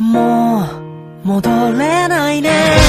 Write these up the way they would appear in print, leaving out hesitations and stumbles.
もう戻れないね。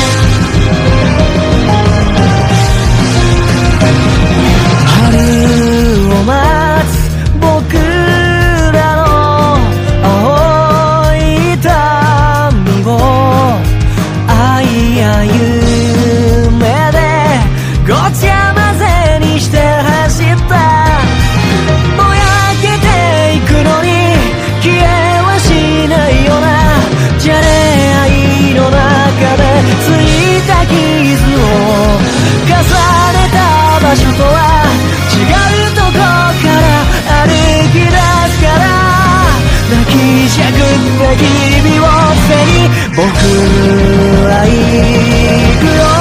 春を待つ僕らの青い髪を愛や夢でごちゃ混ぜにして走った。ぼやけていくのに消えはしないようなじゃれ合いの中でついた傷を重ねた場所とは違うとこから歩き出すから、泣きじゃくって君を背に僕は行くよ。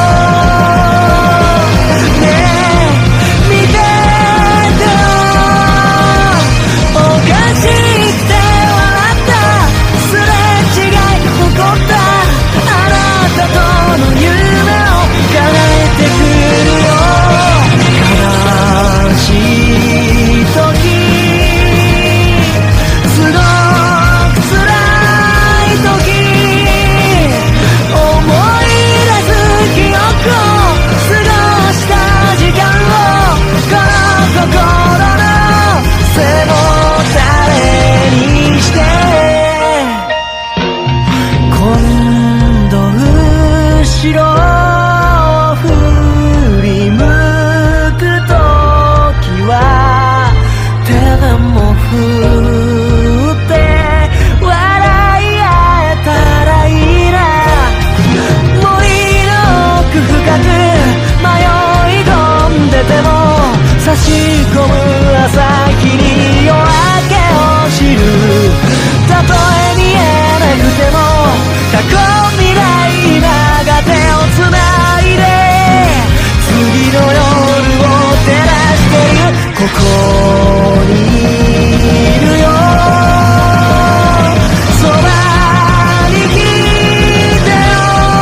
ねえ見ててよ、おかしくて笑ったすれ違い起こったあなたとの夢を叶えてくるよ。悲しい時すごく辛い時思い出す記憶を過ごした時間をこの心の背もたれにして、今度後ろを振り向くときは手でも振って笑い合えたらいいな。森の奥深く迷い込んでても差し込む朝日に夜明けを知る。たとえ見えなくても過去未来今が手をつないで次の夜を照らしてる。ここにいるよ、そばに来てよ。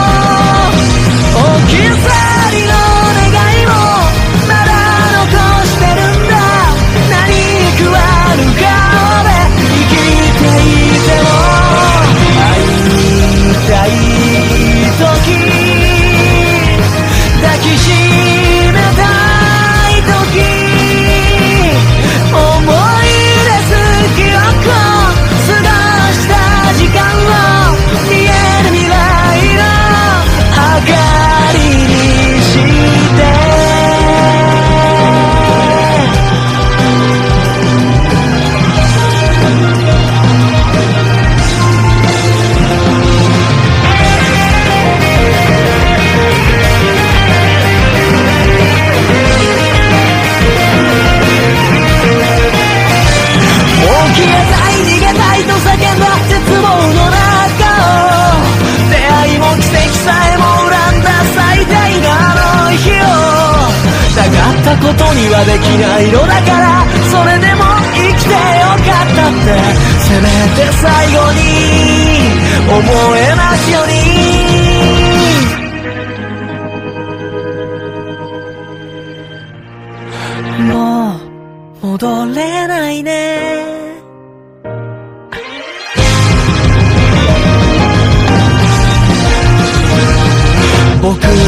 置き去りの願いもまだ残してるんだ。何食わぬ顔で生きていても会いたい時抱きしめたい時思い出す記憶を過ごした時間を見える未来の明かりにして消えたい逃げたいと叫んだ絶望の中を出会いも奇跡さえも恨んだ最大のあの日をたがったことにはできないのだからそれでも生きてよかったってせめて最後に思えますように。もう戻れないね。僕